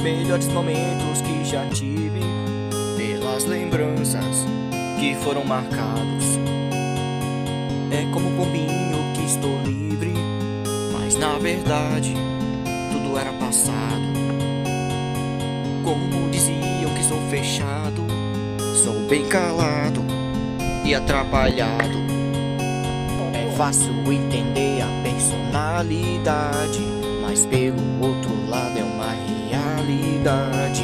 Melhores momentos que já tive, pelas lembranças que foram marcados. É como um pombinho que estou livre, mas na verdade tudo era passado. Como diziam que sou fechado, sou bem calado e atrapalhado. É fácil entender a personalidade, mas pelo outro lado é uma realidade.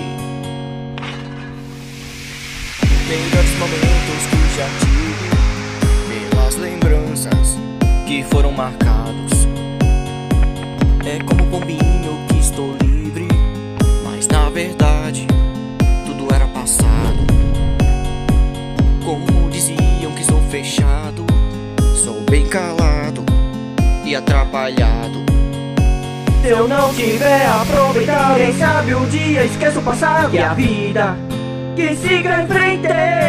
Melhores momentos que já tive, pelas lembranças que foram marcados. É como um pombinho que estou livre, mas na verdade tudo era passado. Como diziam que sou fechado, sou bem calado e atrapalhado. Se eu não tiver aproveitado, quem sabe um dia esqueço o passado e a vida que siga em frente.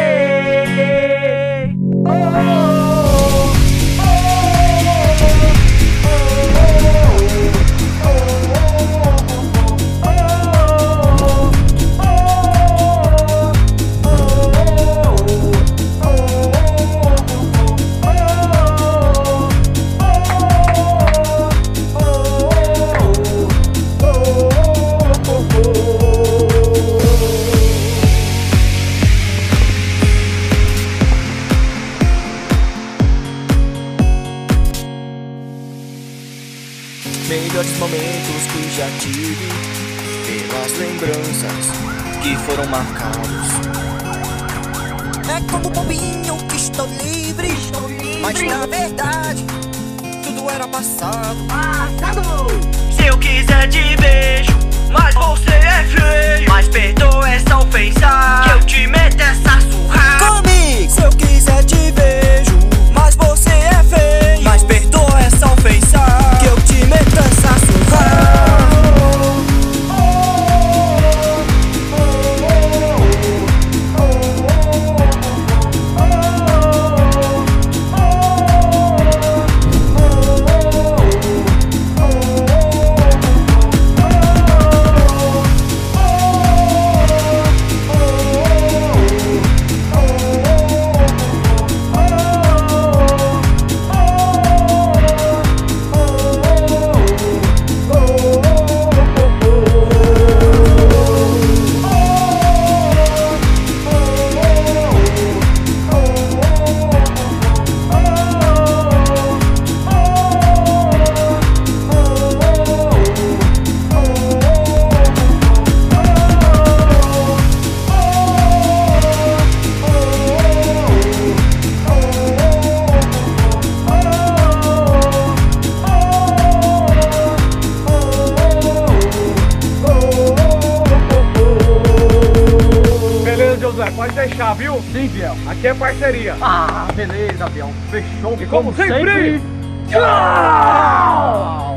Melhores momentos que já tive, pelas lembranças que foram marcados. É como um pombinho que estou livre, mas na verdade tudo era passado. Se eu quiser te beijo, mas você é feio, mas perdoa essa ofensa, que eu te meto essa surra. Comigo! Se eu quiser te beijo, mas você é feio, mas perdoa essa ofensa, que eu te meto essa surra. Pode deixar, viu? Sim, Biel. Aqui é parceria. Ah, beleza, Biel. Fechou. E como sempre, Tchau!